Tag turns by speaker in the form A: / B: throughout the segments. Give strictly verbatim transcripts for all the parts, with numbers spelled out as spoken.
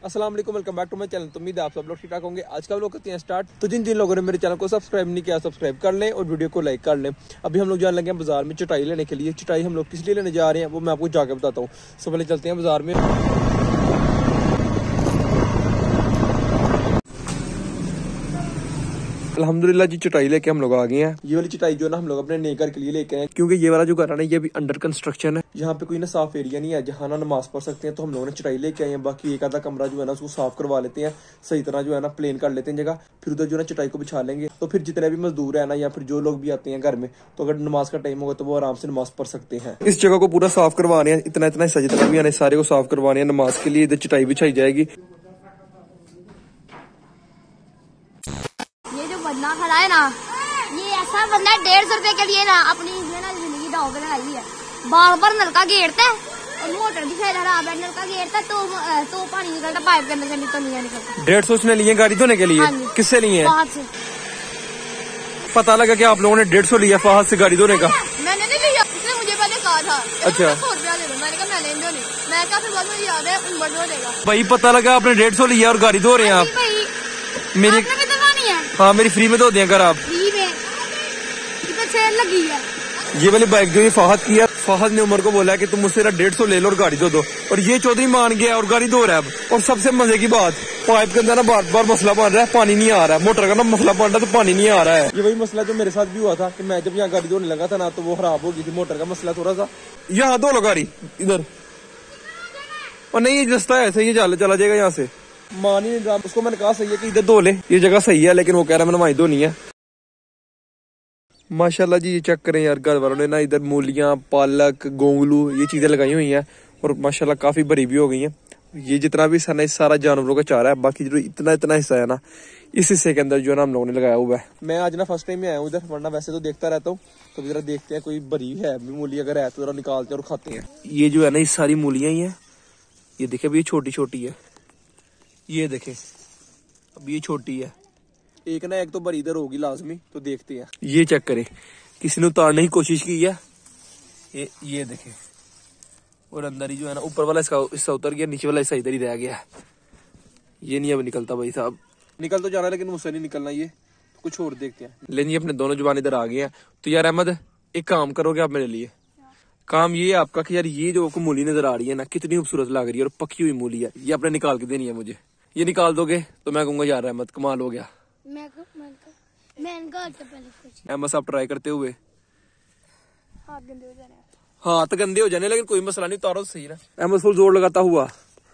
A: अस्सलाम वालेकुम, welcome back to my channel. तो उम्मीद है आप सब लोग ठीक ठाक होंगे। आज का लोग करते हैं स्टार्ट। तो जिन जिन लोगों ने मेरे चैनल को सब्सक्राइब नहीं किया सब्सक्राइब कर लें और वीडियो को लाइक कर लें। अभी हम लोग जाने लगे हैं बाजार में चटाई लेने के लिए। चटाई हम लोग किस लिए लेने जा रहे हैं वो मैं आपको जाके बताता हूँ। सब पहले चलते हैं बाजार में। अल्हम्दुलिल्लाह जी चटाई लेके हम लोग आ गए हैं। ये वाली चटाई जो है ना हम लोग अपने नए घर के लिए लेके आए, क्योंकि ये वाला जो घर है ना ये भी अंडर कंस्ट्रक्शन है। यहाँ पे कोई ना साफ एरिया नहीं है जहाँ ना नमाज पढ़ सकते हैं, तो हम लोगों ने चटाई लेके आए हैं। बाकी एक आधा कमरा जो है ना उसको साफ करवा लेते हैं, सही तरह जो है ना प्लेन कर लेते हैं जगह, फिर उधर जो है ना चटाई को बिछा लेंगे। तो फिर जितने भी मजदूर है ना या फिर जो लोग भी आते हैं घर में, तो अगर नमाज का टाइम होगा तो वो आराम से नमाज पढ़ सकते हैं। इस जगह को पूरा साफ करवाने हैं, इतना इतना हिस्सा जितना भी है सारे को साफ करवाने हैं नमाज के लिए। इधर चटाई बिछाई जाएगी।
B: बंदा खड़ा है ना, ये ऐसा बंदा डेढ़ सौ रुपए के लिए ना अपनी ना जिंदगी दाव पे लगाई है। बार बार नलका घेरता है और मोटर भी खराब है, नलका घेरता तो तो पानी निकलता पाइप के अंदर से, तो नहीं निकलता।
A: डेढ़ सौ उसने लिए गाड़ी धोने के लिए। किससे लिए? फाहद से। पता लगा कि आप लोगों ने डेढ़ सौ लिया फाहद से गाड़ी धोने का?
B: मैंने नहीं लिया, उसने मुझे पहले कहा था।
A: अच्छा,
B: सौ रुपया ले लो। मैंने कहा मैंने नहीं धोनी। मैं कहा फिर बाद में याद है उम्र धो देगा।
A: भाई पता लगा आपने डेढ़ सौ लिया और गाड़ी धो रहे हैं आप। मेरी हाँ मेरी फ्री में धो दिया अगर आप। फ्री में सेल लगी है। ये वाली बाइक जो ये फाहद की है, फाहद ने उमर को बोला कि तुम मुझसे डेढ़ सौ ले लो और गाड़ी धो दो, और ये चौधरी मान गया और गाड़ी धो रहा है अब। और सबसे मजे की बात, पाइप के अंदर ना बार बार मसला बन रहा है, पानी नहीं आ रहा है। मोटर का ना मसला बन रहा है तो पानी नहीं आ रहा है। ये वही मसला जो मेरे साथ भी हुआ था कि मैं जब यहाँ गाड़ी धोने लगा था ना तो वो खराब हो गई थी मोटर का मसला थोड़ा सा। यहाँ धो लो गाड़ी इधर, और नहीं ये रास्ता ऐसे ही चल चला जाएगा यहाँ से। मान ही नहीं रहा, उसको मैंने कहा सही है कि इधर धो ले, ये जगह सही है, लेकिन वो कह रहा है मैंने वहीं धोनी है। माशाल्लाह जी ये चेक करें यार, घर वालों ने ना इधर मूलियां पालक गोंगलू ये चीजें लगाई हुई हैं, और माशाल्लाह काफी बड़ी भी हो गई हैं। ये जितना भी हिस्सा ना इस सारा जानवरों का चारा है, बाकी जो इतना इतना हिस्सा है ना इस हिस्से के अंदर जो है ना हम लोगों ने लगाया हुआ है। मैं आज ना फर्स्ट टाइम में आया हूँ इधर, वरना वैसे तो देखता रहता हूँ। तो जरा देखते हैं कोई भरी है मूली अगर है तो जरा निकालते हैं और खाते हैं। ये जो है ना ये सारी मूलियां ही है। ये देखे अभी ये छोटी छोटी है, ये देखे अब ये छोटी है। एक ना एक तो बड़ी इधर होगी लाजमी, तो देखते हैं। ये चेक करें, किसी ने उतारने की कोशिश की है। ये ये देखे, और अंदर ही जो है ना ऊपर वाला इसका हिस्सा उतर गया, नीचे वाला हिस्सा इधर ही रह गया है। ये नहीं अब निकलता भाई साहब, निकल तो जाना लेकिन मुझसे नहीं निकलना। ये तो कुछ और देखते हैं। लेकिन ये अपने दोनों जुबान इधर आ गए हैं। तो यार अहमद एक काम करोगे आप मेरे लिए? काम ये है आपका कि यार ये जो मूली नजर आ रही है ना कितनी खूबसूरत लग रही है और पकी हुई मूली है, ये आपने निकाल के देनी है मुझे। ये निकाल दोगे तो मैं कहूंगा यार अहमद कमाल हो गया।
B: मैं को, मैं को, मैं तो पहले कुछ
A: अहमद आप ट्राई करते हुए
B: हाथ गंदे हो जाने,
A: हाथ गंदे हो जाने, लेकिन कोई मसला नहीं, उतारो सही ना। अहमद फुल जोर लगाता हुआ।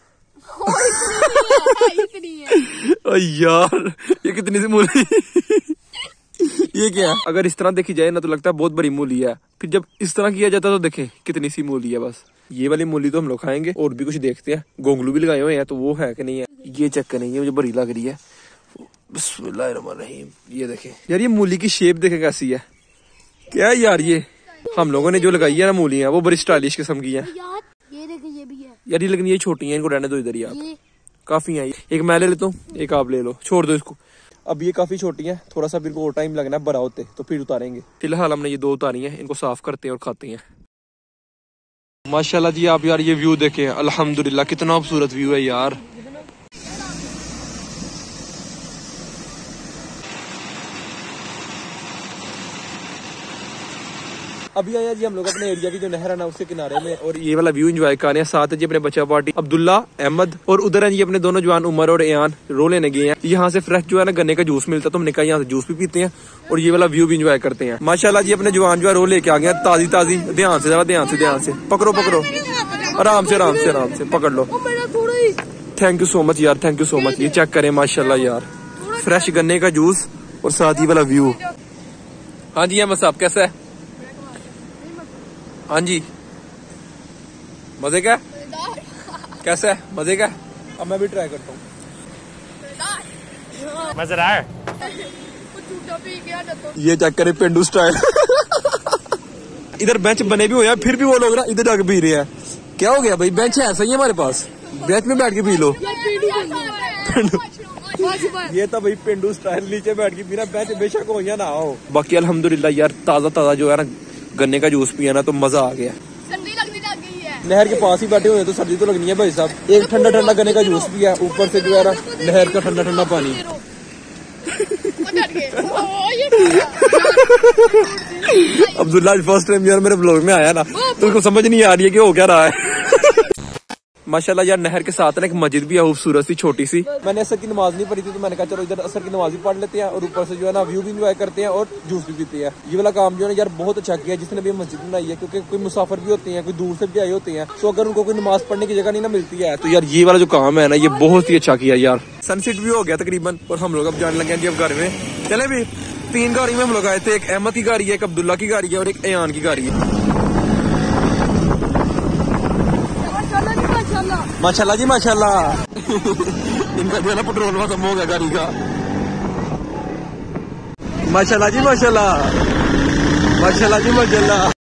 B: इतनी है
A: यार ये कितनी सी मूली ये क्या है? अगर इस तरह देखी जाए ना तो लगता है बहुत बड़ी मूली है, फिर जब इस तरह किया जाता है तो देखे कितनी सी मूली है बस। ये वाली मूली तो हम लोग खाएंगे, और भी कुछ देखते हैं। गोंगलू भी लगाए हुए हैं तो वो है कि नहीं है, ये चेक करेंगे। मुझे बड़ी लग रही है। बिस्मिल्लाहिर्रहमानिर्रहीम। ये देखे यार ये मूली की शेप देखे कैसी है। क्या है यार ये हम लोगों ने जो लगाई है ना मूलियां वो बड़ी स्टाइलिश किस्म की है।
B: ये देखे ये भी है
A: यार ये, लेकिन ये छोटी है, इनको रहने दो इधर ही आप। काफी है, एक मैं ले लेता हूँ एक आप ले लो, छोड़ दो इसको। अब ये काफी छोटी है, थोड़ा सा इनको और टाइम लगना है बड़ा होते, तो फिर उतारेंगे। फिलहाल हमने ये दो उतारी हैं, इनको साफ करते हैं और खाते हैं। माशाल्लाह जी आप यार ये व्यू देखें, अल्हम्दुलिल्लाह कितना खूबसूरत व्यू है यार। अभी आया जी हम लोग अपने एरिया की जो नहर है ना उसके किनारे में, और ये वाला व्यू एंजॉय कर रहे हैं। साथ है जी अपने बच्चा पार्टी अब्दुल्ला अहमद, और उधर है जी अपने दोनों जवान उमर और एयान रो लेने गए हैं। यहाँ से फ्रेश जो है ना गन्ने का जूस मिलता है, तो हमने कहा यहाँ से जूस भी पीते हैं और ये वाला व्यू भी एंजॉय करते हैं। माशाल्लाह जी अपने जवान जो है रो लेके आ गए ताजी ताजी। ध्यान से, जरा ध्यान से, ध्यान से पकड़ो पकड़ो, आराम से आराम से आराम से पकड़ लो। थैंक यू सो मच यार, थैंक यू सो मच। ये चेक करें माशाल्लाह यार, फ्रेश गन्ने का जूस और साथ ही वाला व्यू। हाँ जी अहमद साहब कैसा है? हाँ जी मजे का कैसा है? मजे का। अब मैं भी ट्राई करता हूँ।
C: मजा रहा है।
A: ये चेक करे पेंडू स्टाइल। इधर बेंच बने भी हुए हैं, फिर भी वो लोग ना इधर जाके पी रहे हैं। क्या हो गया भाई? बेंच है सही है हमारे पास, बेंच में बैठ के पी लो। ये तो भाई पेंडू स्टाइल, नीचे बैठ के पीना, बेंच बेशक हो या ना हो। बाकी अल्हम्दुलिल्लाह यार ताजा ताजा जो है ना गन्ने का जूस पिया ना तो मजा आ गया। नहर के पास ही बैठे हुए हैं तो सर्दी तो लगनी है भाई साहब। एक ठंडा ठंडा गन्ने का जूस भी है, ऊपर से जो है ना नहर का ठंडा ठंडा पानी। अब्दुल्ला फर्स्ट टाइम यार मेरे ब्लॉग में आया ना तो उसको समझ नहीं आ रही है कि हो क्या रहा है। माशाल्लाह यार नहर के साथ ना एक मस्जिद भी है खूबसूरत सी छोटी सी। मैंने असर की नमाज नहीं पढ़ी थी तो मैंने कहा चलो इधर असर की नमाज भी पढ़ लेते हैं और ऊपर से जो है ना व्यू भी इंजॉय करते हैं और जूस भी पीते हैं। ये वाला काम जो है यार बहुत अच्छा किया जिसने भी मस्जिद बनाई है, क्योंकि कोई मुसाफिर भी होते हैं, कोई दूर से भी आए होते हैं, तो अगर उनको कोई नमाज पढ़ने की जगह नहीं ना मिलती है तो यार ये वाला जो काम है ना ये बहुत ही अच्छा किया यार। सनसेट भी हो गया तकरीबन और हम लोग अब जाने लगे हैं जी अब घर में। चले भी तीन गाड़ी में हम लोग आए थे, एक अहमद की गाड़ी है, एक अब्दुल्ला की गाड़ी है और एक अयान की गाड़ी है। माशाल्लाह जी माशाल्लाह। इनका जो है ना पेट्रोल खत्म हो गया गाड़ी का। माशाल्लाह जी माशाल्लाह, माशाल्लाह जी माशाल्लाह।